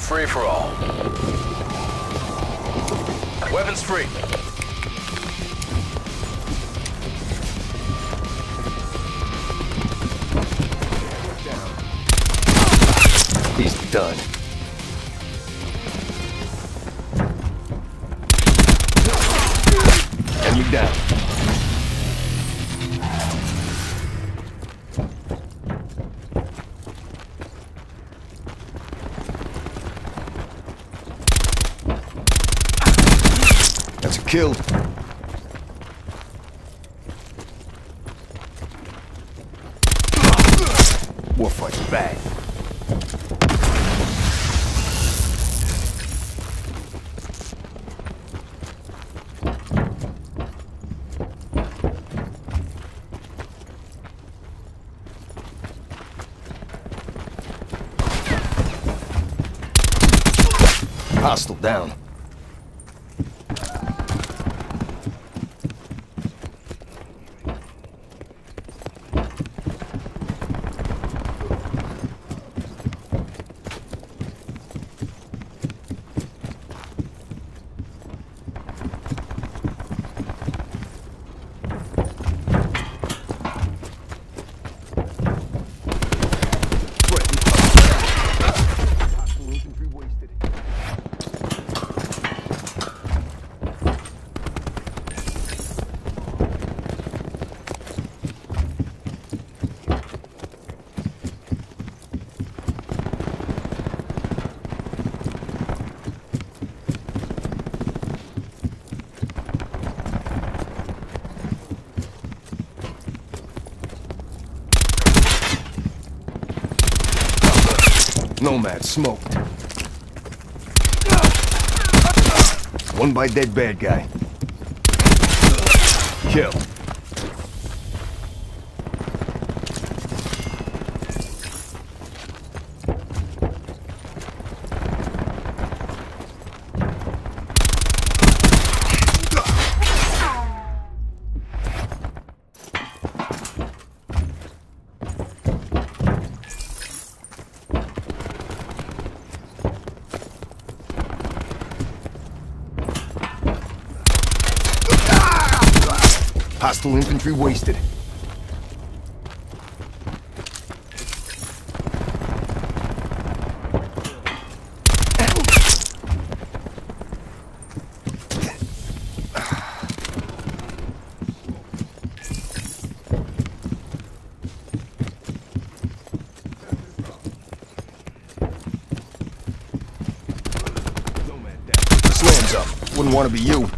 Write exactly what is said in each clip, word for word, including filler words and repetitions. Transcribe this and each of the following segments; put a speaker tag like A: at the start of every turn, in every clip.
A: free for all. Weapons free.
B: He's done. And you down. That's a kill. Warfight's bad. Hostile down. Nomad smoked. One by dead bad guy. Kill. Hostile infantry wasted. Slams up. Wouldn't want to be you.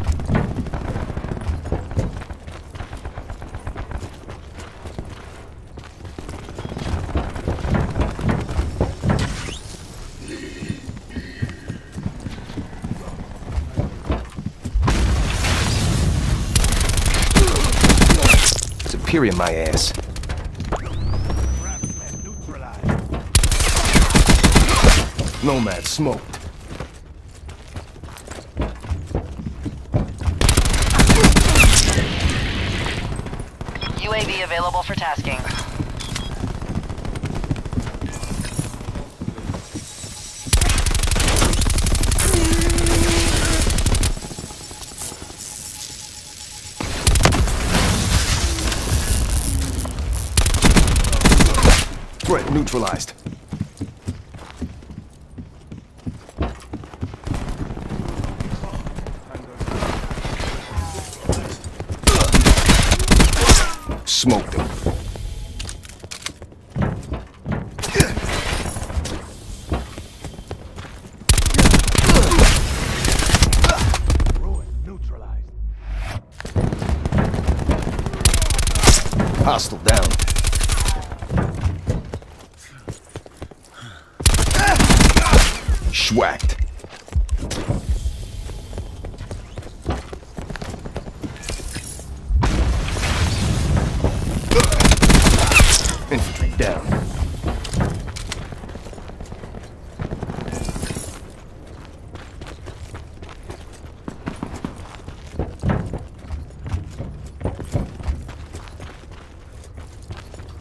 B: Superior my ass. Nomad smoked.
C: U A V available for tasking.
B: Threat neutralized. Smoked him. Hostile down. Schwacked. Infantry down.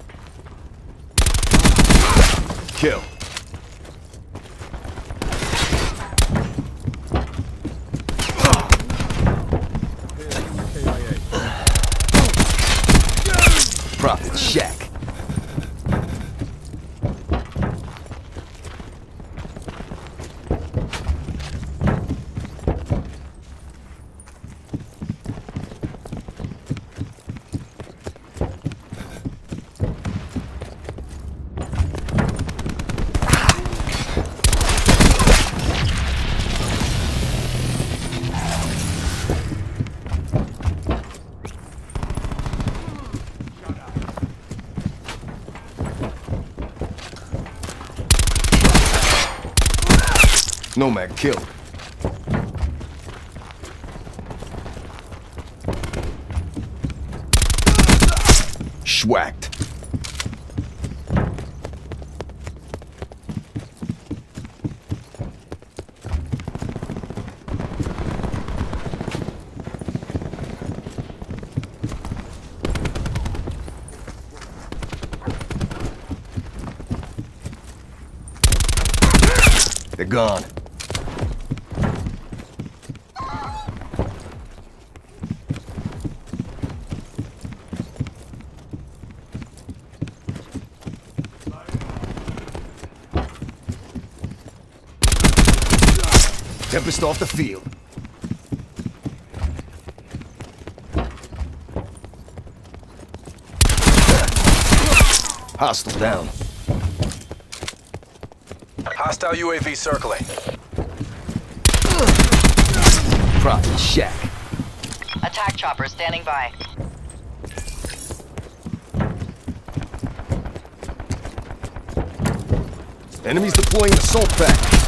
B: Kill. Prophet Shack. Nomad killed. Schwacked. They're gone. Tempest off the field. Hostile down.
A: Hostile U A V circling.
B: Prophet Shack.
C: Attack chopper standing by.
B: Enemies deploying assault pack.